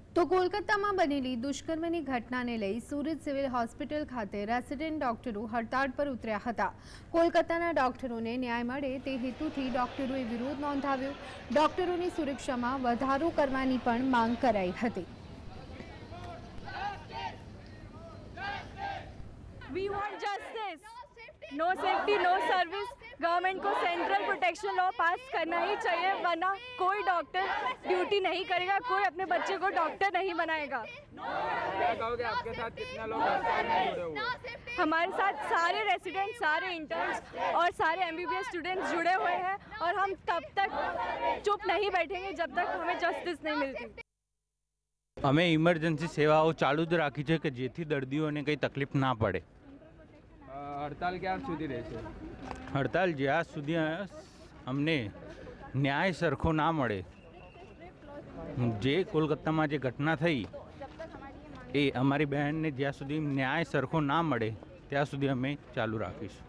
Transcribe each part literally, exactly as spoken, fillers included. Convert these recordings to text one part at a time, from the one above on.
તો કોલકાતામાં બનેલી દુષ્કર્મની ઘટનાને લઈ સુરત સિવિલ હોસ્પિટલ ખાતે રેસિડેન્ટ ડોક્ટરો હડતાળ પર ઉતર્યા હતા। કોલકાતાના ડોક્ટરોને ન્યાય મળે તે હેતુથી ડોક્ટરોએ વિરોધ નોંધાવ્યો। ડોક્ટરોની સુરક્ષામાં વધારો કરવાની પણ માંગ કરાઈ હતી। We want justice. No safety, no service. Government को सेंट्रल प्रोटेक्शन लॉ पास करना ही चाहिए, वरना कोई डॉक्टर ड्यूटी नहीं करेगा, कोई अपने बच्चे को डॉक्टर नहीं बनाएगा। क्या कहोगे, आपके साथ कितने लोग हड़ताल में जुड़े हुए हैं? हमारे साथ सारे रेसिडेंट, सारे इंटर्न्स और सारे एमबीबीएस स्टूडेंट्स जुड़े हुए हैं और हम तब तक चुप नहीं बैठेंगे जब तक हमें जस्टिस नहीं मिलती। અમે ઇમરજન્સી સેવાઓ ચાલુ જ રાખી છે કે જેથી દર્દીઓને કંઈ તકલીફ ના પડે। હડતાલ ક્યાં સુધી રહેશે? હડતાલ જ્યાં સુધી અમને ન્યાય સરખો ના મળે, જે કોલકાતામાં જે ઘટના થઈ એ અમારી બહેનને જ્યાં સુધી ન્યાય સરખો ના મળે ત્યાં સુધી અમે ચાલુ રાખીશું।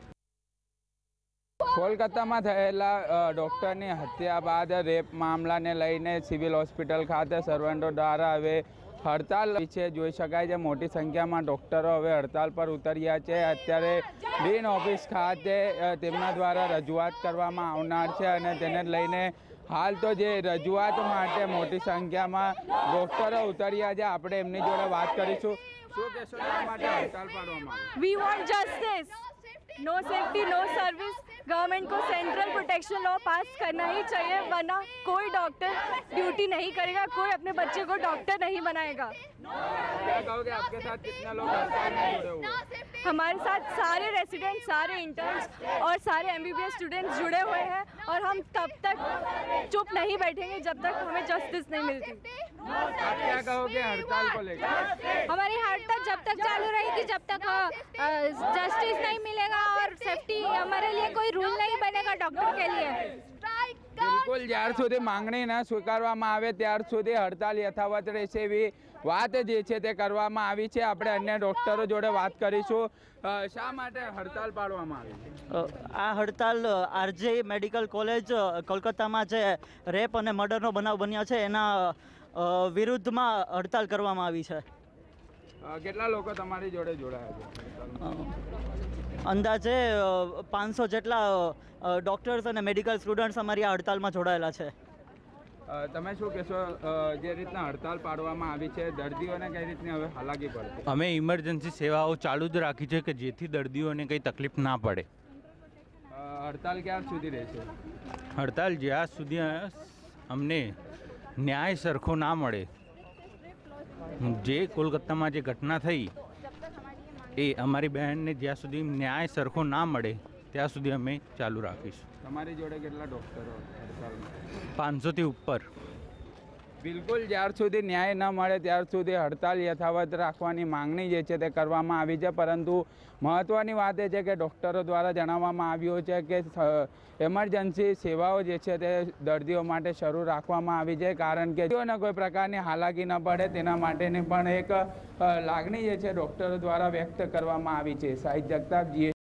કોલકાતામાં થયેલા ડૉક્ટરની હત્યા બાદ રેપ મામલાને લઈને સિવિલ હોસ્પિટલ ખાતે સર્વન્ટો દ્વારા હવે હડતાલ છે જોઈ શકાય છે। મોટી સંખ્યામાં ડૉક્ટરો હવે હડતાલ પર ઉતર્યા છે। અત્યારે ડીન ઓફિસ ખાતે તેમના દ્વારા રજૂઆત કરવામાં આવનાર છે અને તેને લઈને હાલ તો જે રજૂઆત માટે મોટી સંખ્યામાં ડૉક્ટરો ઉતર્યા છે। આપણે એમની જોડે વાત કરીશું। શું કહેશો, શા માટે હડતાલ પાડવામાં આવી? We want justice. No safety, no service. Government को सेंट्रल प्रोटेक्शन लॉ पास करना ही चाहिए, वरना कोई डॉक्टर ड्यूटी नहीं करेगा, कोई अपने बच्चे को डॉक्टर नहीं बनाएगा। क्या कहोगे, आपके साथ कितने लोग हड़ताल में जुड़े हुए हैं? हमारे साथ सारे रेसिडेंट, सारे इंटर्न्स और सारे एमबीबीएस स्टूडेंट्स जुड़े हुए हैं और हम तब तक चुप नहीं बैठेंगे जब तक हमें जस्टिस नहीं मिलती। आप क्या कहोगे हड़ताल को लेकर? हमारी हड़ताल जब तक चालू रहेगी जब तक जस्टिस नहीं मिलेगा और सेफ्टी हमारे लिए कोई रूल नहीं बनेगा डॉक्टर के लिए। બિલકુલ, જ્યાર સુધી માંગણી ન સ્વીકારવામાં આવે ત્યાર સુધી હડતાલ યથાવત રહેશે એવી વાત જે છે તે કરવામાં આવી છે। આપણે અન્ય ડૉક્ટરો જોડે વાત કરીશું। શા માટે હડતાલ પાડવામાં આવી છે? આ હડતાલ આરજે મેડિકલ કોલેજ કોલકાતામાં જે રેપ અને મર્ડરનો બનાવ બન્યો છે એના વિરુદ્ધમાં હડતાલ કરવામાં આવી છે। કેટલા લોકો તમારી જોડે જોડાયા છે? અંદાજે પાંચસો જેટલા ડૉક્ટર્સ અને મેડિકલ સ્ટુડન્ટ્સ અમારી આ હડતાલમાં જોડાયેલા છે। તમે શું કહેશો, જે રીતના હડતાલ પાડવામાં આવી છે દર્દીઓને કઈ રીતની હવે હાલાકી પડશે? અમે ઇમરજન્સી સેવાઓ ચાલુ જ રાખી છે કે જેથી દર્દીઓને કંઈ તકલીફ ના પડે। હડતાલ ક્યાં સુધી રહેશે? હડતાલ જ્યાં સુધી અમને ન્યાય સરખો ના મળે, જે કોલકાતામાં જે ઘટના થઈ એ અમારી બહેનને જ્યાં સુધી ન્યાય સરખો ના મળે ત્યાં સુધી અમે ચાલુ રાખીશું। તમારી જોડે કેટલા ડૉક્ટરો હડતાલમાં? પાંચસોથી ઉપર। બિલકુલ, જ્યાર સુધી ન્યાય ન મળે ત્યાર સુધી હડતાલ યથાવત રાખવાની માંગણી જે છે તે કરવામાં આવી છે। પરંતુ મહત્ત્વની વાત એ છે કે ડૉક્ટરો દ્વારા જણાવવામાં આવ્યું છે કે એમરજન્સી સેવાઓ જે છે તે દર્દીઓ માટે શરૂ રાખવામાં આવી છે, કારણ કે તેઓને કોઈ પ્રકારની હાલાકી ન પડે તેના માટેની પણ એક લાગણી જે છે ડૉક્ટરો દ્વારા વ્યક્ત કરવામાં આવી છે। સાહિદ જગતાપ, જી